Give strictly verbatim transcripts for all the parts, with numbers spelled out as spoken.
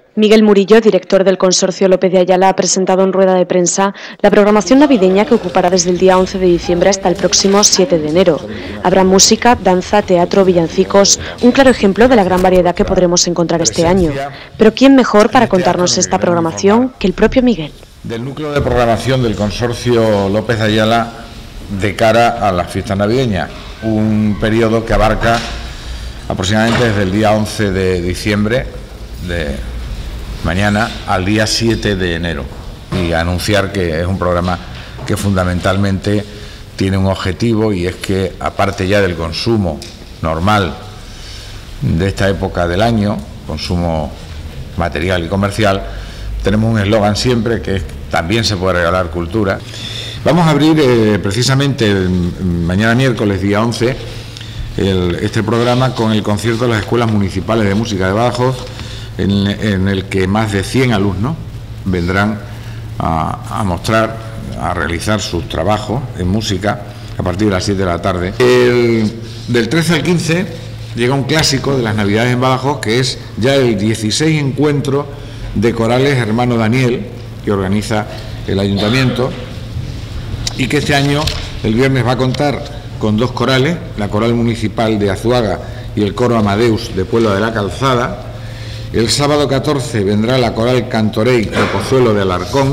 Miguel Murillo, director del Consorcio López de Ayala, ha presentado en rueda de prensa la programación navideña que ocupará desde el día once de diciembre hasta el próximo siete de enero. Habrá música, danza, teatro, villancicos, un claro ejemplo de la gran variedad que podremos encontrar este año. Pero ¿quién mejor para contarnos esta programación que el propio Miguel? Del núcleo de programación del Consorcio López de Ayala de cara a las fiestas navideñas, un periodo que abarca aproximadamente desde el día once de diciembre de mañana al día siete de enero, y anunciar que es un programa que fundamentalmente tiene un objetivo, y es que, aparte ya del consumo normal de esta época del año, consumo material y comercial, tenemos un eslogan siempre que es: también se puede regalar cultura. Vamos a abrir eh, precisamente el, mañana miércoles día once el, este programa con el concierto de las escuelas municipales de música de Badajoz, en, en el que más de cien alumnos vendrán a, a mostrar, a realizar sus trabajos en música a partir de las siete de la tarde. El, del trece al quince llega un clásico de las Navidades en Badajoz, que es ya el dieciséis encuentro de corales Hermano Daniel, que organiza el Ayuntamiento, y que este año, el viernes, va a contar con dos corales, la Coral Municipal de Azuaga y el Coro Amadeus de Puebla de la Calzada. El sábado catorce vendrá la Coral Cantorey de Pozuelo de Alarcón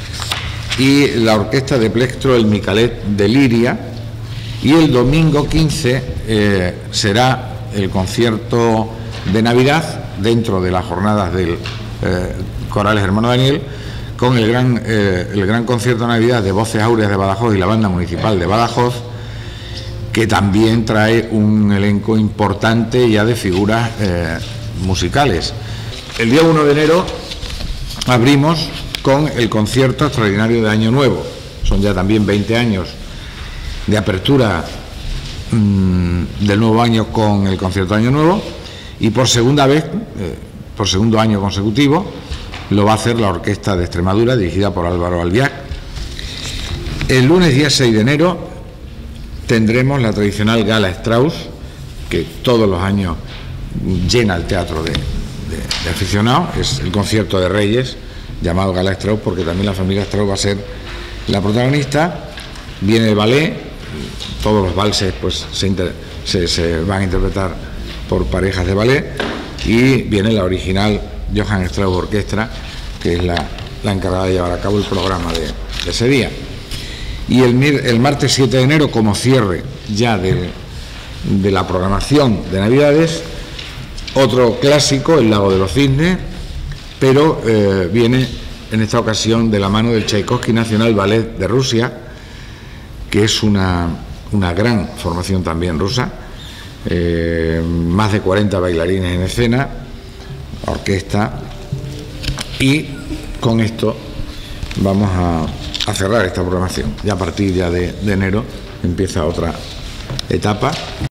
y la Orquesta de Plectro El Micalet de Liria, y el domingo quince eh, será el concierto de Navidad dentro de las jornadas del eh, Corales Hermano Daniel, con el gran, eh, el gran concierto de Navidad de Voces Áureas de Badajoz y la Banda Municipal de Badajoz, que también trae un elenco importante ya de figuras eh, musicales. El día uno de enero abrimos con el concierto extraordinario de Año Nuevo. Son ya también veinte años de apertura mmm, del nuevo año con el concierto de Año Nuevo, y por segunda vez, eh, por segundo año consecutivo, lo va a hacer la Orquesta de Extremadura, dirigida por Álvaro Albiac. El lunes día seis de enero tendremos la tradicional Gala Strauss, que todos los años llena el teatro de, de, de aficionados. Es el concierto de Reyes, llamado Gala Strauss, porque también la familia Strauss va a ser la protagonista. Viene el ballet, todos los valses pues se, inter, se, se van a interpretar por parejas de ballet, y viene la original Johann Strauss Orquestra, que es la, la encargada de llevar a cabo el programa de, de ese día. Y el, el martes siete de enero, como cierre ya de, de la programación de Navidades, otro clásico, El Lago de los Cisnes, pero eh, viene en esta ocasión de la mano del Tchaikovsky National Ballet de Rusia, que es una, una gran formación también rusa, eh, más de cuarenta bailarines en escena, orquesta, y con esto vamos a, a cerrar esta programación. Ya a partir ya de, de enero empieza otra etapa.